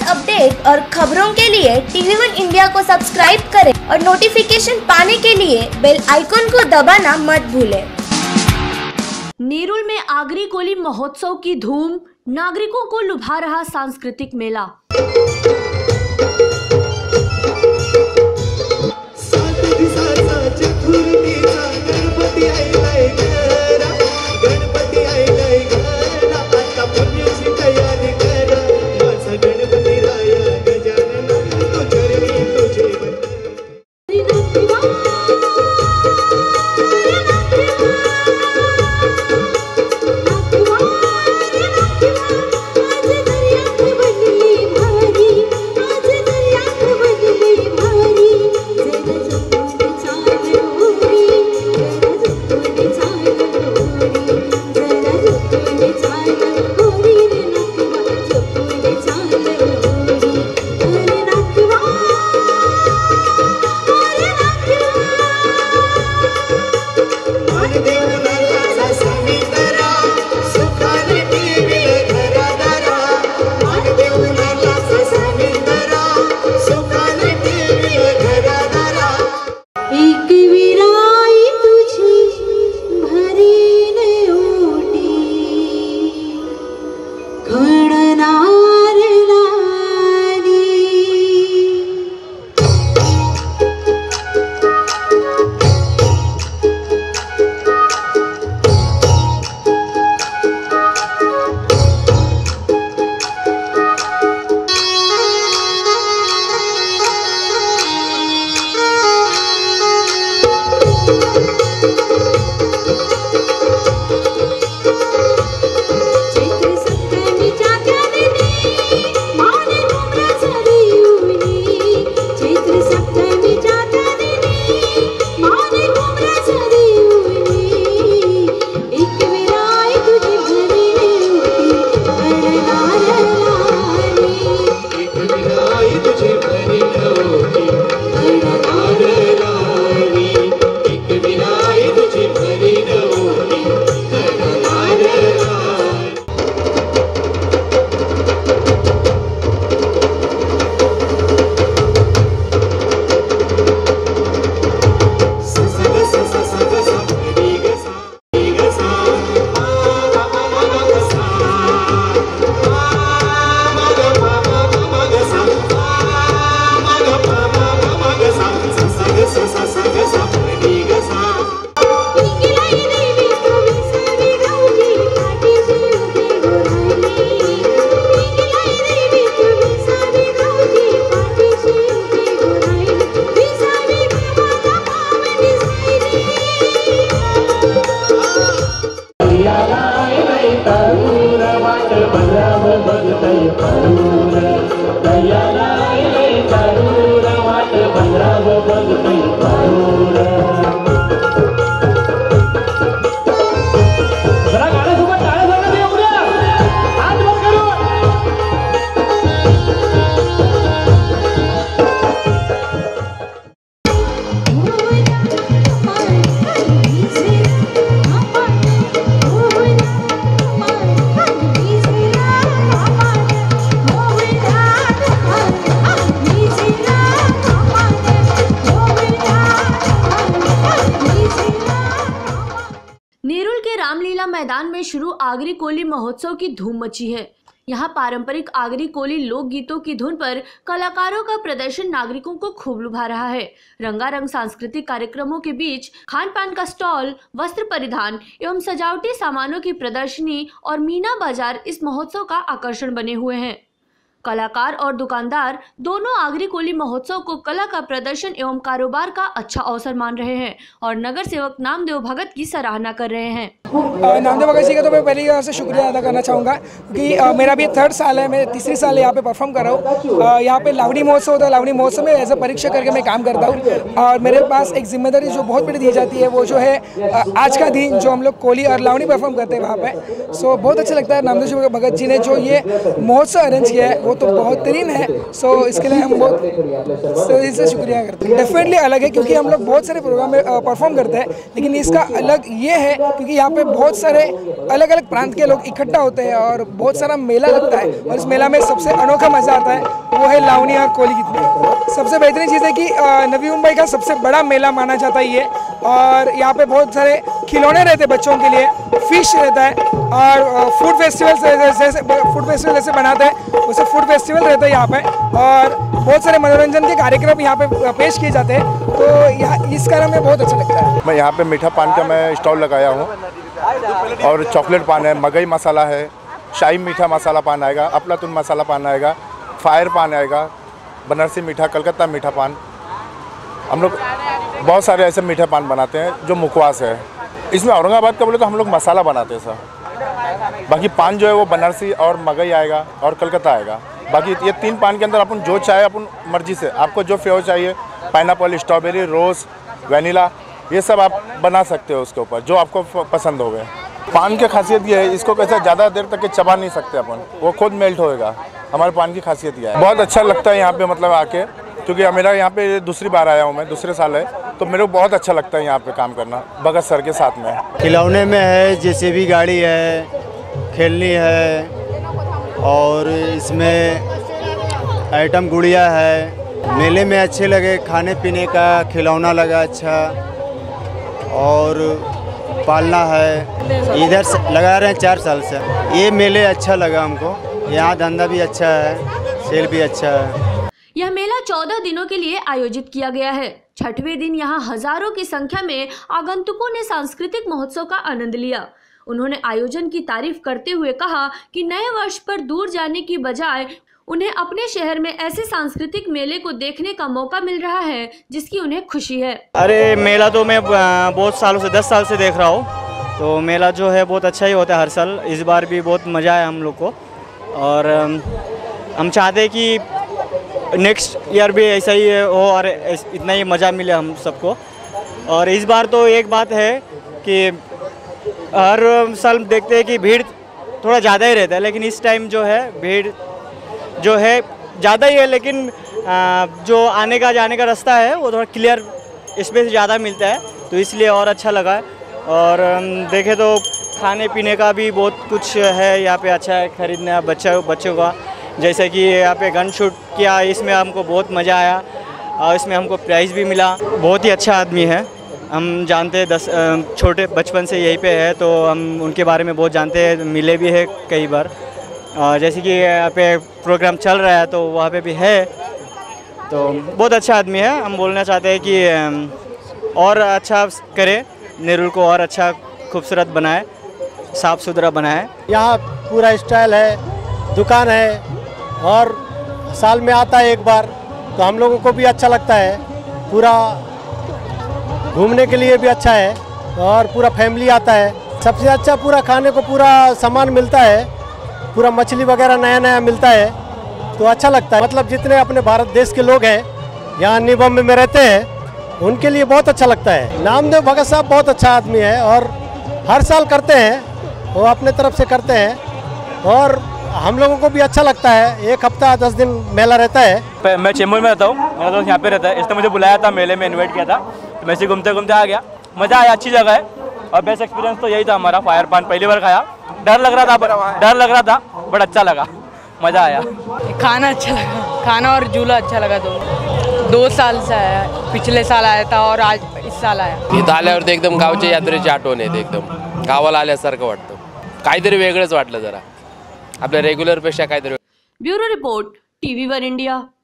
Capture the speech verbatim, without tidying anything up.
Update और खबरों के लिए टीवी वन इंडिया को सब्सक्राइब करें और नोटिफिकेशन पाने के लिए बेल आइकन को दबाना मत भूलें। नेरुल में आगरी कोली महोत्सव की धूम, नागरिकों को लुभा रहा सांस्कृतिक मेला। नेरुल के रामलीला मैदान में शुरू आगरी कोली महोत्सव की धूम मची है। यहाँ पारंपरिक आगरी कोली लोक गीतों की धुन पर कलाकारों का प्रदर्शन नागरिकों को खूब लुभा रहा है। रंगारंग सांस्कृतिक कार्यक्रमों के बीच खान पान का स्टॉल, वस्त्र परिधान एवं सजावटी सामानों की प्रदर्शनी और मीना बाजार इस महोत्सव का आकर्षण बने हुए हैं। कलाकार और दुकानदार दोनों आगरी कोली महोत्सव को कला का प्रदर्शन एवं कारोबार का अच्छा अवसर मान रहे हैं और नगर सेवक नामदेव भगत की सराहना कर रहे हैं। नामदेव भगत जी का तो मैं पहले यहाँ से शुक्रिया अदा करना चाहूँगा क्योंकि मेरा भी थर्ड साल है, मैं तीसरी साल यहाँ पे परफॉर्म कर रहा हूँ। यहाँ पे लावणी महोत्सव होता है, लावणी महोत्सव में एज अ परीक्षा करके मैं काम करता हूँ और मेरे पास एक जिम्मेदारी जो बहुत बड़ी दी जाती है वो जो है आज का दिन जो हम लोग कोली और लावणी परफॉर्म करते हैं वहाँ पे। सो बहुत अच्छा लगता है नामदेव भगत जी ने जो ये महोत्सव अरेंज किया है वो तो बेहतरीन है। सो इसके लिए हम बहुत सही से शुक्रिया करते हैं। डेफिनेटली अलग है क्योंकि हम लोग बहुत सारे प्रोग्राम में परफॉर्म करते हैं, लेकिन इसका अलग ये है क्योंकि यहाँ पे बहुत सारे अलग अलग प्रांत के लोग इकट्ठा होते हैं और बहुत सारा मेला लगता है। और इस मेला में सबसे अनोखा मज़ा आता है वो है लावनी और कोली गीत में। सबसे बेहतरीन चीज़ है कि नवी मुंबई का सबसे बड़ा मेला माना जाता है ये, और यहाँ पे बहुत सारे खिलौने रहते हैं बच्चों के लिए, फिश रहता है और फूड फेस्टिवल जैसे फूड फेस्टिवल जैसे बनाते हैं वैसे फूड फेस्टिवल रहता है यहाँ पे, और बहुत सारे मनोरंजन के कार्यक्रम यहाँ पे पेश किए जाते हैं। तो यहाँ इस कारण में बहुत अच्छा लगता है। मैं यहाँ पे मीठा पान का मैं स्टॉल लगाया हूँ और चॉकलेट पान है, मगई मसाला है, शाही मीठा मसाला पान आएगा, अफलातून मसाला पान आएगा, फायर पान आएगा, बनारसी मीठा, कलकत्ता मीठा पान। हम लोग बहुत सारे ऐसे मीठे पान बनाते हैं जो मुखवास है। इसमें औरंगाबाद का बोले तो हम लोग मसाला बनाते हैं सर, बाकी पान जो है वो बनारसी और मगई आएगा और कलकत्ता आएगा। बाकी ये तीन पान के अंदर अपन जो चाहे अपन मर्जी से, आपको जो फ्लेवर चाहिए, पाइनएप्पल, स्ट्रॉबेरी, रोज़, वनीला, ये सब आप बना सकते हो उसके ऊपर जो आपको पसंद हो गए। पान की खासियत ये है, इसको कैसे ज़्यादा देर तक के चबा नहीं सकते अपन, वो खुद मेल्ट होएगा। हमारे पान की खासियत ये है। बहुत अच्छा लगता है यहाँ पे मतलब आके, क्योंकि मेरा यहाँ पे दूसरी बार आया हूँ मैं, दूसरे साल है, तो मेरे को बहुत अच्छा लगता है यहाँ पे काम करना भगत सर के साथ में। खिलौने में है जैसे भी गाड़ी है, खेलनी है, और इसमें आइटम गुड़िया है। मेले में अच्छे लगे, खाने पीने का खिलौना लगा अच्छा, और पालना है। इधर से लगा रहे हैं चार साल से। ये मेले अच्छा लगा हमको, यहाँ धंधा भी अच्छा है, सेल भी अच्छा है। यह मेला चौदह दिनों के लिए आयोजित किया गया है। छठवें दिन यहाँ हजारों की संख्या में आगंतुकों ने सांस्कृतिक महोत्सव का आनंद लिया। उन्होंने आयोजन की तारीफ करते हुए कहा कि नए वर्ष पर दूर जाने की बजाय उन्हें अपने शहर में ऐसे सांस्कृतिक मेले को देखने का मौका मिल रहा है जिसकी उन्हें खुशी है। अरे मेला तो मैं बहुत सालों से, दस साल से देख रहा हूँ, तो मेला जो है बहुत अच्छा ही होता है हर साल। इस बार भी बहुत मज़ा आया हम लोग को, और हम चाहते हैं कि नेक्स्ट ईयर भी ऐसा ही हो और इतना ही मज़ा मिले हम सबको। और इस बार तो एक बात है कि हर साल देखते हैं कि भीड़ थोड़ा ज़्यादा ही रहता है, लेकिन इस टाइम जो है भीड़ जो है ज़्यादा ही है, लेकिन जो आने का जाने का रास्ता है वो थोड़ा क्लियर स्पेस ज़्यादा मिलता है, तो इसलिए और अच्छा लगा है। और देखें तो खाने पीने का भी बहुत कुछ है यहाँ पे, अच्छा है खरीदने बच्चा बच्चों का। जैसे कि यहाँ पे गन शूट किया, इसमें हमको बहुत मज़ा आया और इसमें हमको प्राइज़ भी मिला। बहुत ही अच्छा आदमी है, हम जानते हैं, दस छोटे बचपन से यहीं पे है, तो हम उनके बारे में बहुत जानते हैं, मिले भी है कई बार। जैसे कि यहाँ पे प्रोग्राम चल रहा है तो वहाँ पे भी है, तो बहुत अच्छा आदमी है। हम बोलना चाहते हैं कि और अच्छा करे, नेरुल को और अच्छा खूबसूरत बनाए, साफ़ सुथरा बनाए। यहाँ पूरा स्टाइल है, दुकान है, और साल में आता है एक बार, तो हम लोगों को भी अच्छा लगता है। पूरा घूमने के लिए भी अच्छा है और पूरा फैमिली आता है। सबसे अच्छा पूरा खाने को पूरा सामान मिलता है, पूरा मछली वगैरह नया नया मिलता है, तो अच्छा लगता है। मतलब जितने अपने भारत देश के लोग हैं यहाँ न्यू बॉम्बे में रहते हैं, उनके लिए बहुत अच्छा लगता है। नामदेव भगत साहब बहुत अच्छा आदमी है और हर साल करते हैं, वो अपने तरफ से करते हैं और हम लोगों को भी अच्छा लगता है। एक हफ्ता दस दिन मेला रहता है। मैं चेंबूर में रहता हूँ, मेरा दोस्त यहाँ पे रहता है, इसने मुझे बुलाया था, मेले में इनवाइट किया था, तो मैं से घूमते घूमते आ गया। मज़ा आया, अच्छी जगह है और बेस्ट एक्सपीरियंस तो यही था हमारा। फायर पान पहली बार खाया, डर लग रहा था डर लग रहा था बट अच्छा लगा, मज़ा आया। खाना अच्छा लगा, खाना और झूला अच्छा लगा। दो दो साल से आया, पिछले साल आया था और आज इस साल आया। इथं आल्यावरती एकदम गावच्या यात्रेची आठवण येते, एकदम गावाला आल्यासारखं वाटतं, काहीतरी वेगळंच वाटलं जरा आपल्या रेग्युलर पेक्षा काहीतरी। Bureau report, TV one India.